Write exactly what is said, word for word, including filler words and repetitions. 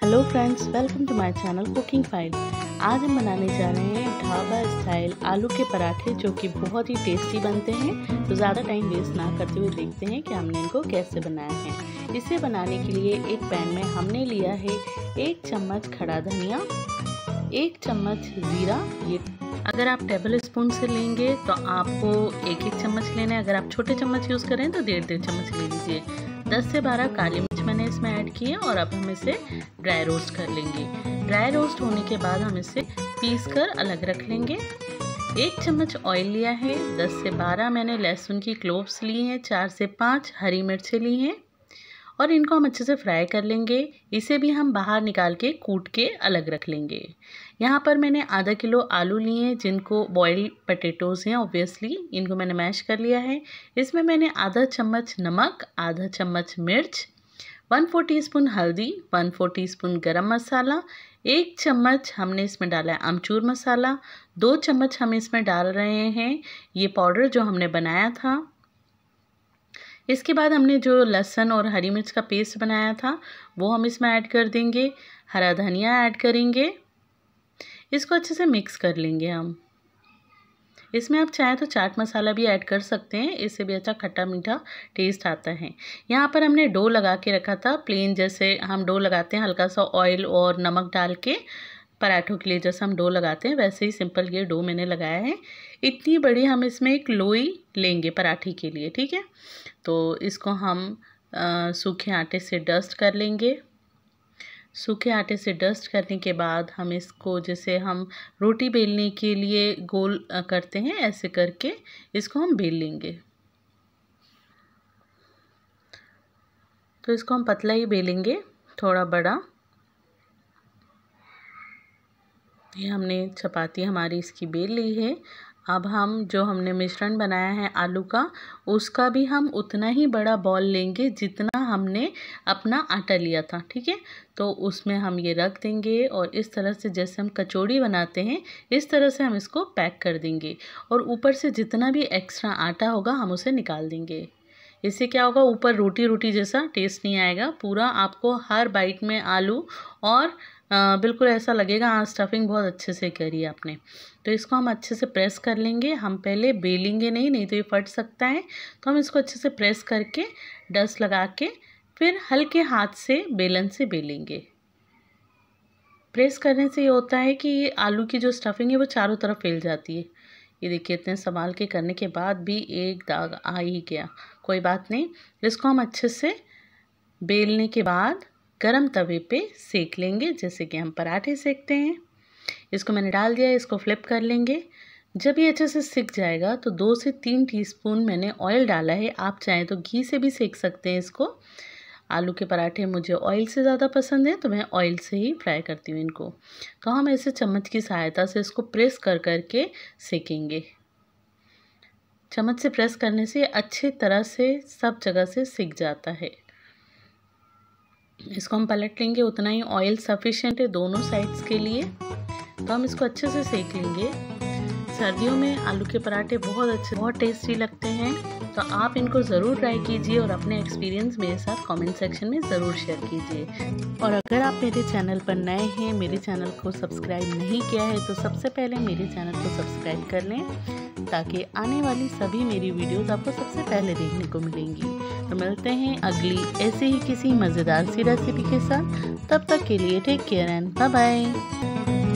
Hello friends, welcome to my channel cooking file. आज हम बनाने जा रहे हैं ढाबा स्टाइल आलू के पराठे, जो कि बहुत ही टेस्टी बनते हैं। तो ज़्यादा टाइम वेस्ट ना करते हुए देखते हैं कि हमने इनको कैसे बनाया है। इसे बनाने के लिए एक पैन में हमने लिया है एक चम्मच खड़ा धनिया, एक चम्मच ज़ीरा। ये अगर आप टेबल स्पून से लेंगे तो आपको एक एक चम्मच लेना है। अगर आप छोटे चम्मच यूज़ करें तो डेढ़ डेढ़ चम्मच ले लीजिए। दस से बारह काली मिर्च मैंने इसमें ऐड की है और अब हम इसे ड्राई रोस्ट कर लेंगे। ड्राई रोस्ट होने के बाद हम इसे पीस कर अलग रख लेंगे। एक चम्मच ऑयल लिया है। दस से बारह मैंने लहसुन की क्लोव्स ली हैं। चार से पाँच हरी मिर्चें ली हैं और इनको हम अच्छे से फ्राई कर लेंगे। इसे भी हम बाहर निकाल के कूट के अलग रख लेंगे। यहाँ पर मैंने आधा किलो आलू लिए हैं, जिनको बॉइल्ड पोटैटोज़ हैं ऑब्वियसली। इनको मैंने मैश कर लिया है। इसमें मैंने आधा चम्मच नमक, आधा चम्मच मिर्च, वन फोर टीस्पून हल्दी, वन फोर टीस्पून गरम मसाला, एक चम्मच हमने इसमें डाला है अमचूर मसाला, दो चम्मच हम इसमें डाल रहे हैं ये पाउडर जो हमने बनाया था। इसके बाद हमने जो लहसुन और हरी मिर्च का पेस्ट बनाया था वो हम इसमें ऐड कर देंगे। हरा धनिया ऐड करेंगे। इसको अच्छे से मिक्स कर लेंगे हम। इसमें आप चाहें तो चाट मसाला भी ऐड कर सकते हैं, इससे भी अच्छा खट्टा मीठा टेस्ट आता है। यहाँ पर हमने डो लगा के रखा था, प्लेन जैसे हम डो लगाते हैं, हल्का सा ऑयल और नमक डाल के पराठों के लिए जैसे हम डो लगाते हैं वैसे ही सिंपल ये डो मैंने लगाया है। इतनी बड़ी हम इसमें एक लोई लेंगे पराठे के लिए, ठीक है। तो इसको हम आ, सूखे आटे से डस्ट कर लेंगे। सूखे आटे से डस्ट करने के बाद हम इसको जैसे हम रोटी बेलने के लिए गोल करते हैं, ऐसे करके इसको हम बेल लेंगे। तो इसको हम पतला ही बेलेंगे, थोड़ा बड़ा। ये हमने चपाती हमारी इसकी बेल ली है। अब हम जो हमने मिश्रण बनाया है आलू का, उसका भी हम उतना ही बड़ा बॉल लेंगे जितना हमने अपना आटा लिया था, ठीक है। तो उसमें हम ये रख देंगे और इस तरह से जैसे हम कचौड़ी बनाते हैं इस तरह से हम इसको पैक कर देंगे और ऊपर से जितना भी एक्स्ट्रा आटा होगा हम उसे निकाल देंगे। इससे क्या होगा, ऊपर रोटी रोटी जैसा टेस्ट नहीं आएगा। पूरा आपको हर बाइट में आलू और आ, बिल्कुल ऐसा लगेगा हाँ स्टफिंग बहुत अच्छे से करी आपने। तो इसको हम अच्छे से प्रेस कर लेंगे। हम पहले बेलेंगे नहीं, नहीं तो ये फट सकता है। तो हम इसको अच्छे से प्रेस करके डस्ट लगा के फिर हल्के हाथ से बेलन से बेलेंगे। प्रेस करने से ये होता है कि ये आलू की जो स्टफिंग है वो चारों तरफ फैल जाती है। ये देखिए इतने संभाल के करने के बाद भी एक दाग आ ही गया, कोई बात नहीं। इसको हम अच्छे से बेलने के बाद गरम तवे पे सेक लेंगे, जैसे कि हम पराठे सेकते हैं। इसको मैंने डाल दिया, इसको फ्लिप कर लेंगे। जब ये अच्छे से सिक जाएगा तो दो से तीन टीस्पून मैंने ऑयल डाला है। आप चाहें तो घी से भी सेक सकते हैं इसको। आलू के पराठे मुझे ऑयल से ज़्यादा पसंद है तो मैं ऑयल से ही फ्राई करती हूँ इनको। तो हम ऐसे चम्मच की सहायता से इसको प्रेस कर करके सेकेंगे। चम्मच से प्रेस करने से अच्छी तरह से सब जगह से सिक जाता है। इसको हम पलट लेंगे, उतना ही ऑयल सफिशिएंट है दोनों साइड्स के लिए। तो हम इसको अच्छे से सेक लेंगे। सर्दियों में आलू के पराठे बहुत अच्छे बहुत टेस्टी लगते हैं, तो आप इनको ज़रूर ट्राई कीजिए और अपने एक्सपीरियंस मेरे साथ कमेंट सेक्शन में ज़रूर शेयर कीजिए। और अगर आप मेरे चैनल पर नए हैं, मेरे चैनल को सब्सक्राइब नहीं किया है तो सबसे पहले मेरे चैनल को सब्सक्राइब कर लें, ताकि आने वाली सभी मेरी वीडियोस आपको सबसे पहले देखने को मिलेंगी। तो मिलते हैं अगली ऐसे ही किसी मज़ेदार सी रेसिपी के साथ। तब तक के लिए take care and bye bye.